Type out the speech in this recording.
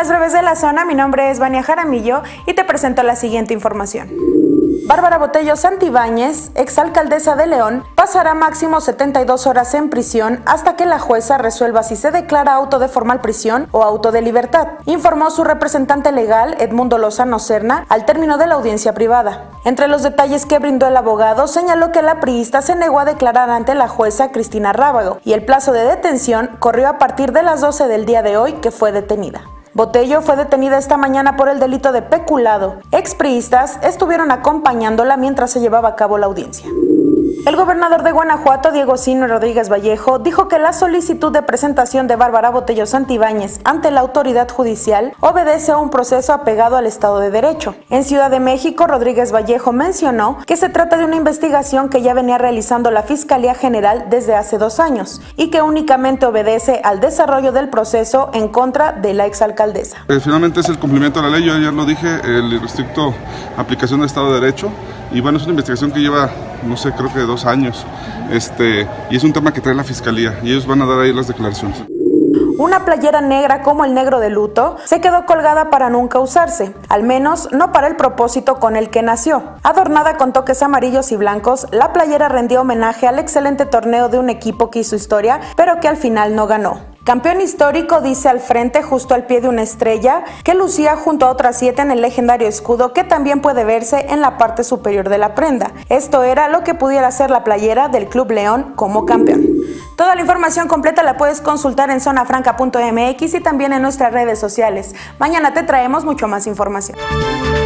las breves de la zona, mi nombre es Vania Jaramillo y te presento la siguiente información. Bárbara Botello Santibáñez, exalcaldesa de León, pasará máximo 72 horas en prisión hasta que la jueza resuelva si se declara auto de formal prisión o auto de libertad, informó su representante legal Edmundo Lozano Serna al término de la audiencia privada. Entre los detalles que brindó el abogado, señaló que la priista se negó a declarar ante la jueza Cristina Rábago y el plazo de detención corrió a partir de las 12 del día de hoy, que fue detenida. Botello fue detenida esta mañana por el delito de peculado. Expriistas estuvieron acompañándola mientras se llevaba a cabo la audiencia. El gobernador de Guanajuato, Diego Sinue Rodríguez Vallejo, dijo que la solicitud de presentación de Bárbara Botello Santibáñez ante la autoridad judicial obedece a un proceso apegado al Estado de Derecho. En Ciudad de México, Rodríguez Vallejo mencionó que se trata de una investigación que ya venía realizando la Fiscalía General desde hace 2 años y que únicamente obedece al desarrollo del proceso en contra de la exalcaldesa. Finalmente es el cumplimiento de la ley, yo ayer lo dije, el restricto aplicación del Estado de Derecho. Y bueno, es una investigación que lleva, no sé, creo que 2 años, y es un tema que trae la Fiscalía, y ellos van a dar ahí las declaraciones. Una playera negra como el negro de luto se quedó colgada para nunca usarse, al menos no para el propósito con el que nació. Adornada con toques amarillos y blancos, la playera rendió homenaje al excelente torneo de un equipo que hizo historia, pero que al final no ganó. Campeón histórico, dice al frente, justo al pie de una estrella, que lucía junto a otras 7 en el legendario escudo que también puede verse en la parte superior de la prenda. Esto era lo que pudiera ser la playera del Club León como campeón. Toda la información completa la puedes consultar en zonafranca.mx y también en nuestras redes sociales. Mañana te traemos mucho más información.